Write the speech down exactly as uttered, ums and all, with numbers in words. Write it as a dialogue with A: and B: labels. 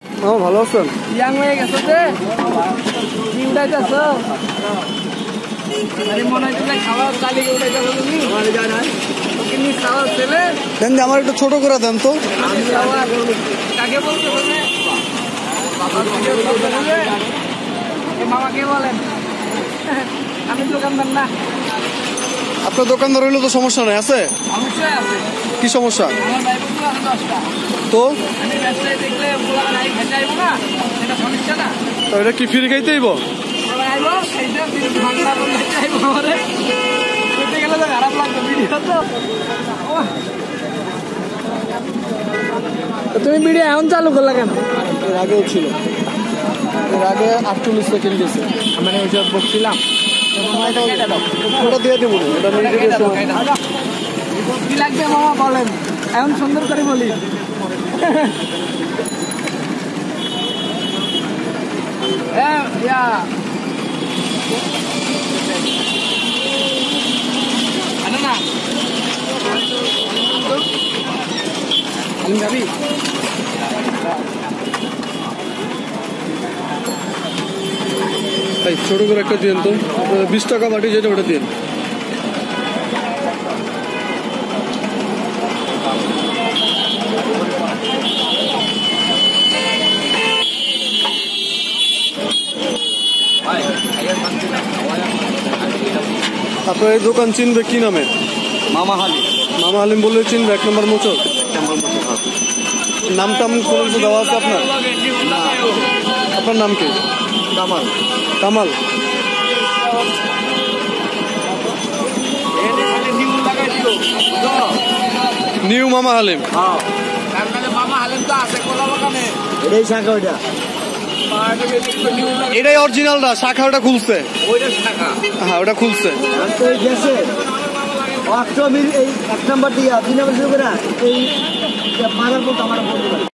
A: হ্যাঁ ভালো আছেন?
B: ইয়াং হয়ে গেছো যে কি উঠাইতেছ? মনে হচ্ছে খাবার চালিয়ে উঠাইতেছ তুমি? কিন্তু খাওয়ার ছেলে
A: দেন আমার একটু ছোট করে দেন তো।
B: কাকে বলছো? মামাকে বলেন, আমি দোকানদার না।
A: আপনার দোকানদার হইলে তো সমস্যা নাই, আছে?
B: অবশ্যই আছে।
A: কি সমস্যা?
B: আমার ভাই বন্ধু আছে দশটা।
A: তো
B: আমি ব্যবসায় দেখলে বলা নাই খেতে আইব না, এটা সমস্যা না।
A: তো এটা কি ফ্রি খাইতে আইব?
B: আইব সেইটা ঘন্টা বলতে চাইব আমারে খেতে গেলে তো খারাপ লাগবে ভিডিও তো। তুমি ভিডিও এখন চালু করলা কেন?
A: এর আগেও ছিল, এর আগে আটচল্লিশ সেকেন্ড গেছে।
B: মানে ওই যে বলছিলাম
A: ওটা দিয়ে দেবো, ওটা
B: কি লাগবে মামা বলেন, এখন সুন্দর করে বলি। হ্যাঁ ইয়া আনো না আমি যাবি
A: এই ছোট করে একটা দিন তো, বিশ টাকা বাটি যেটা ওটা দিন। আপনার এই দোকান চিনবে কি নামে?
C: মামা হালিম।
A: মামা হালিম বললে চিনবে, এক নম্বর মোচক। নাম টাম কোনো কিছু দেওয়া আছে আপনার? আপনার নাম কি?
C: কামাল।
A: কামাল। নিউ মামা হালিম।
B: মামা হালিম তো আছে কোলা বাগানে।
C: এটাই শাখা ওইটা।
A: এটাই অরিজিনালটা, শাখা ওটা খুলছে।
C: ওইটা শাখা।
A: হ্যাঁ ওটা খুলছে।
C: গেছে এক নম্বর দিয়া দুই নম্বর শুরু করে এই মারার পর আমার